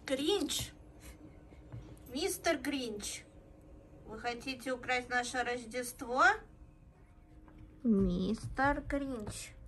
Гринч, мистер Гринч, вы хотите украсть наше Рождество? Мистер Гринч.